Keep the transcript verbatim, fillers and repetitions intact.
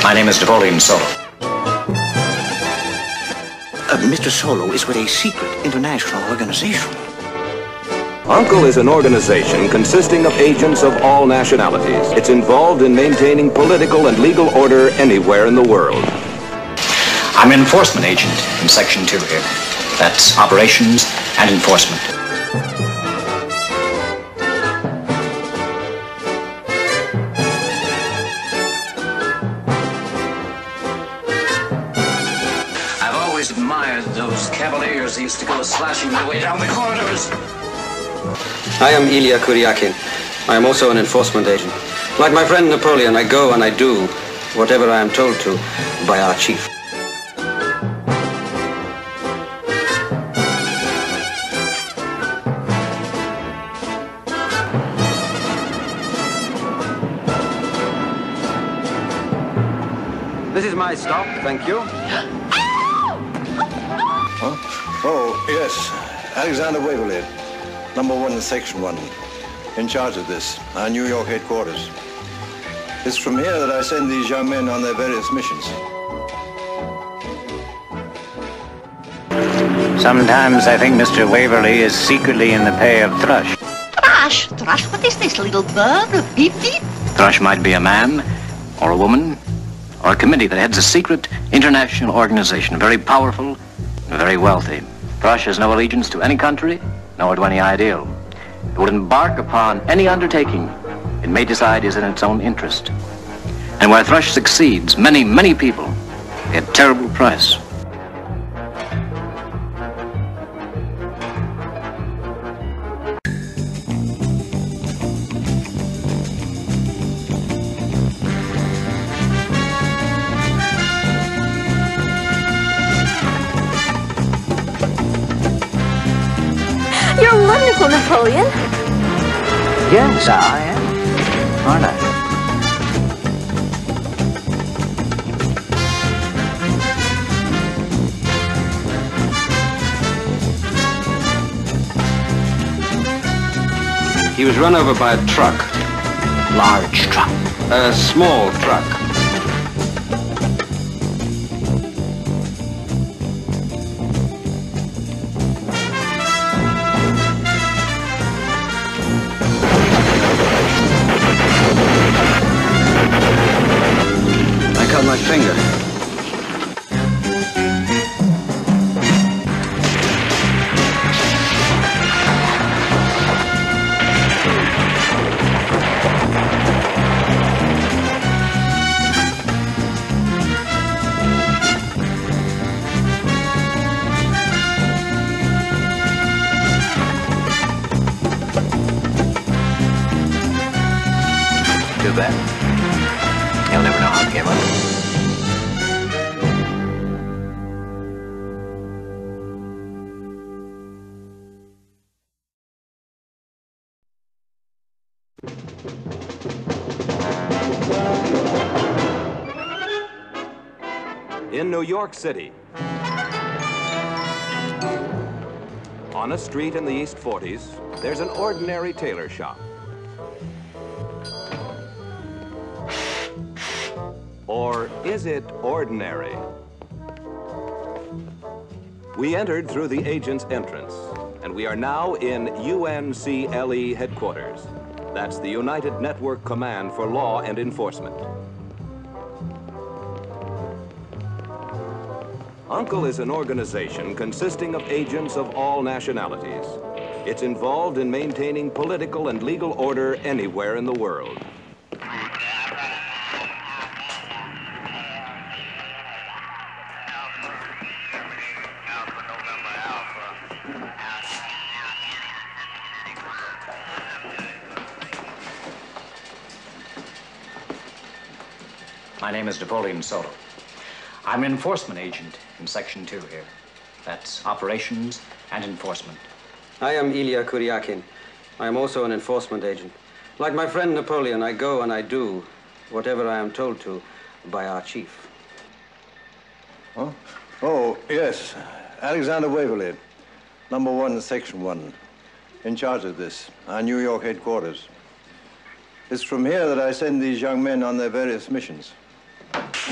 My name is Napoleon Solo. Uh, Mister Solo is with a secret international organization. UNCLE is an organization consisting of agents of all nationalities. It's involved in maintaining political and legal order anywhere in the world. I'm an enforcement agent in Section two here. That's operations and enforcement. I've always admired those cavaliers who used to go slashing their way down the corridors. I am Ilya Kuryakin. I am also an enforcement agent. Like my friend Napoleon, I go and I do whatever I am told to by our chief. This is my stop, thank you. Huh? Oh, yes. Alexander Waverly, number one in section one, in charge of this, our New York headquarters. It's from here that I send these young men on their various missions. Sometimes I think Mister Waverly is secretly in the pay of Thrush. Thrush? Thrush? What is this little bird? A beep beep? Thrush might be a man, or a woman, or a committee that heads a secret international organization, very powerful and very wealthy. Thrush has no allegiance to any country, nor to any ideal. It would embark upon any undertaking it may decide is in its own interest. And where Thrush succeeds, many, many people pay a terrible price. You're wonderful, Napoleon. Yes, I am, aren't I? He was run over by a truck. Large truck. A small truck. I cut my finger. Too bad. He'll never know how it came up. In New York City, on a street in the East forties, there's an ordinary tailor shop. Or is it ordinary? We entered through the agent's entrance, and we are now in U N C L E headquarters. That's the United Network Command for Law and Enforcement. UNCLE is an organization consisting of agents of all nationalities. It's involved in maintaining political and legal order anywhere in the world. My name is Napoleon Solo. I'm an enforcement agent in Section two here. That's operations and enforcement. I am Ilya Kuryakin. I am also an enforcement agent. Like my friend Napoleon, I go and I do whatever I am told to by our chief. Huh? Oh, yes. Alexander Waverly, number one in section one, in charge of this, our New York headquarters. It's from here that I send these young men on their various missions.